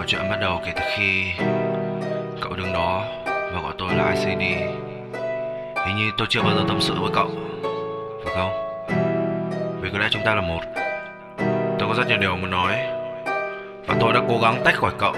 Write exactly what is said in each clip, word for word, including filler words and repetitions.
Mọi chuyện bắt đầu kể từ khi cậu đứng đó và gọi tôi là i xê đê. Hình như tôi chưa bao giờ tâm sự với cậu, phải không? Vì có lẽ chúng ta là một. Tôi có rất nhiều điều muốn nói, và tôi đã cố gắng tách khỏi cậu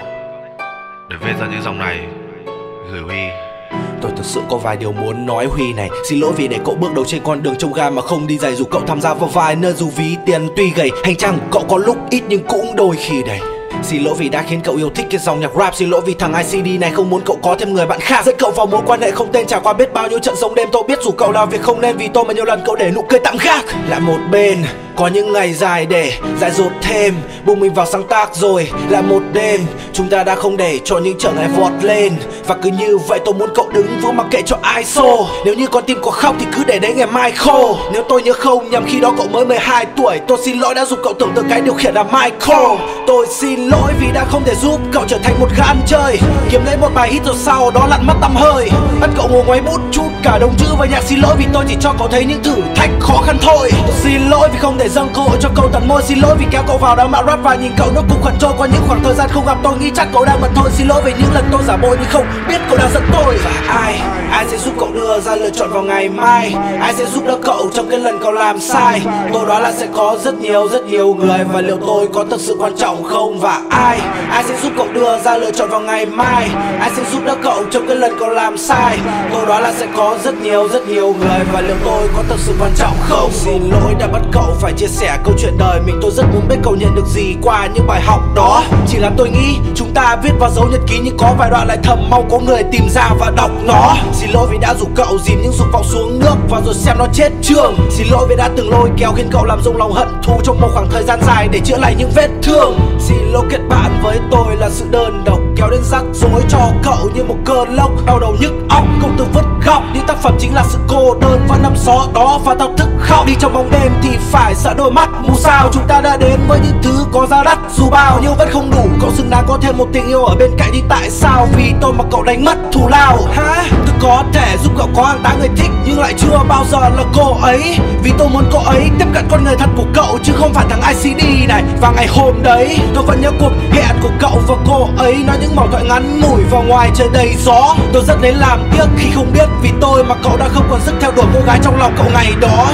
để viết ra những dòng này gửi Huy. Tôi thực sự có vài điều muốn nói Huy này. Xin lỗi vì để cậu bước đầu trên con đường trông gai mà không đi giày, dù cậu tham gia vào vài nơi dù ví tiền tuy gầy. Hành trang của cậu có lúc ít nhưng cũng đôi khi đầy. Xin lỗi vì đã khiến cậu yêu thích cái dòng nhạc rap. Xin lỗi vì thằng i xê đê này không muốn cậu có thêm người bạn khác. Dẫn cậu vào mối quan hệ không tên, trải qua biết bao nhiêu trận sống đêm. Tôi biết dù cậu là việc không nên, vì tôi mà nhiều lần cậu để nụ cười tạm gác lại một bên. Có những ngày dài để dại dột thêm, buông mình vào sáng tác rồi lại một đêm. Chúng ta đã không để cho những trở ngại vọt lên, và cứ như vậy tôi muốn cậu đứng vững mặc kệ cho ai xô. Nếu như con tim có khóc thì cứ để đấy ngày mai khô. Nếu tôi nhớ không nhầm khi đó cậu mới mười hai tuổi. Tôi xin lỗi đã giúp cậu tưởng tượng cái điều khiển là Michael. Tôi xin lỗi vì đã không thể giúp cậu trở thành một gã ăn chơi, kiếm lấy một bài hit rồi sau đó lặn mất tăm hơi. Bắt cậu ngồi ngoáy bút chút cả đồng chữ và nhạc. Xin lỗi vì tôi chỉ cho cậu thấy những thử thách khó khăn thôi. Tôi xin lỗi vì không thể dâng cơ hội cho cậu tận môi. Xin lỗi vì kéo cậu vào đám mạo rap và nhìn cậu nước cùng khẩn trôi qua những khoảng thời gian không gặp. Tôi nghĩ chắc cậu đang bận thôi. Xin lỗi vì những lần tôi giả bôi nhưng không biết cậu đang giận tôi. Và ai, ai sẽ giúp cậu đưa ra lựa chọn vào ngày mai? Ai sẽ giúp đỡ cậu trong cái lần cậu làm sai? Tôi đoán là sẽ có rất nhiều rất nhiều người, và liệu tôi có thực sự quan trọng không? Và ai, ai sẽ giúp cậu đưa ra lựa chọn vào ngày mai? Ai sẽ giúp đỡ cậu trong cái lần cậu làm sai? Tôi đoán là sẽ có rất nhiều rất nhiều người, và liệu tôi có thực sự quan trọng không? Xin lỗi đã bắt cậu phải chia sẻ câu chuyện đời mình. Tôi rất muốn biết cậu nhận được gì qua những bài học đó. Chỉ là tôi nghĩ chúng ta viết vào dấu nhật ký, nhưng có vài đoạn lại thầm mong có người tìm ra và đọc nó. Xin lỗi vì đã rủ cậu dìm những dục vọng xuống nước và rồi xem nó chết trường. Xin lỗi vì đã từng lôi kéo khiến cậu làm rung lòng hận thù trong một khoảng thời gian dài để chữa lành những vết thương. Xin lỗi kết bạn với tôi là sự đơn độc, kéo đến rắc rối cho cậu như một cơn lốc đau đầu nhức óc. Không từ vứt góc, những tác phẩm chính là sự cô đơn và nằm gió đó và thao thức khóc. Đi trong bóng đêm thì phải sợ đôi mắt mù sao. Chúng ta đã đến với những thứ có giá đắt dù bao nhiêu vẫn không đủ. Cậu xứng đáng có thêm một tình yêu ở bên cạnh. Đi tại sao vì tôi mà cậu đánh mất thù lao hả? Tôi có thể giúp cậu có hàng tá người thích, nhưng lại chưa bao giờ là cô ấy. Vì tôi muốn cô ấy tiếp cận con người thật của cậu, chứ không phải thằng i xê đê này. Và ngày hôm đấy tôi vẫn nhớ cuộc hẹn của cậu và cô ấy, nói những mẩu thoại ngắn ngủi vào ngoài trời đầy gió. Tôi rất lấy làm tiếc khi không biết vì tôi mà cậu đã không còn sức theo đuổi cô gái trong lòng cậu ngày đó.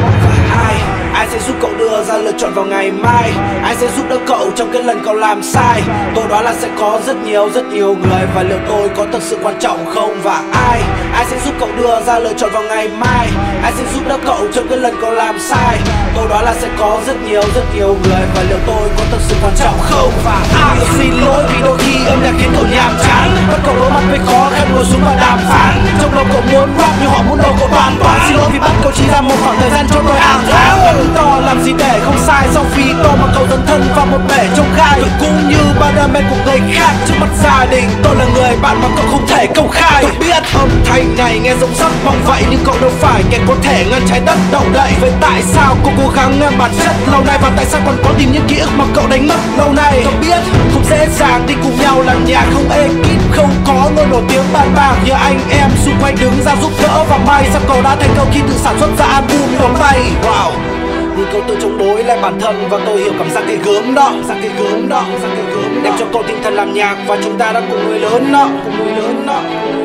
Và ai, ai sẽ giúp cậu đưa ra lựa chọn vào ngày mai? Ai sẽ giúp đỡ cậu trong cái lần cậu làm sai? Tôi đoán là sẽ có rất nhiều rất nhiều người, và liệu tôi có thực sự quan trọng không? Và ai, ai sẽ giúp cậu đưa ra lựa chọn vào ngày mai? Ai sẽ giúp đỡ cậu trong cái lần cậu làm sai? Tôi đoán là sẽ có rất nhiều rất nhiều người, và liệu tôi có thực sự quan trọng không? Và ai, tôi xin lỗi vì đôi khi âm nhạc khiến cậu nhàm chán, bắt cậu đối mặt với khó khăn ngồi xuống và đàm phán. Trong lòng cậu muốn rap nhưng họ muốn đầu cậu toàn toàn. Xin lỗi vì bắt cậu chỉ ra một khoảng thời gian cho tôi ảo tháng. To làm gì để không sai, sau khi tôi mà cậu dấn thân vào một bể trông gai. Tôi cũng như ba đam mê của người khác, trước mặt gia đình tôi là người bạn mà cậu không thể công khai. Tôi biết âm thanh này nghe giống sắc mong vậy, nhưng cậu đâu phải kẻ có thể ngăn trái đất động đậy. Vậy tại sao cô cố gắng ngăn bản chất lâu nay, và tại sao còn có tìm những ký ức mà cậu đánh mất lâu nay? Tôi biết không dễ dàng đi cùng nhau làm nhạc, không ekip, không có người nổi tiếng bàn bạc như anh em xung quanh đứng ra giúp đỡ. Và may sao cậu đã thành công khi tự sản xuất ra album như tay. Wow, nhưng cậu tự chống đối lại bản thân, và tôi hiểu cảm giác cái gớm đó, giác cái gớm đó, giác cái gớm đem cho cậu tinh thần làm nhạc, và chúng ta đã cùng người lớn đó, cùng người lớn đó.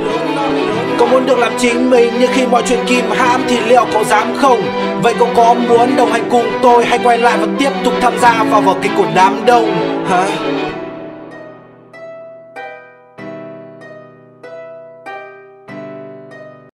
Cậu muốn được làm chính mình, nhưng khi mọi chuyện kìm hãm thì liệu cậu dám không? Vậy cậu có muốn đồng hành cùng tôi, hay quay lại và tiếp tục tham gia vào vở kịch của đám đông hả?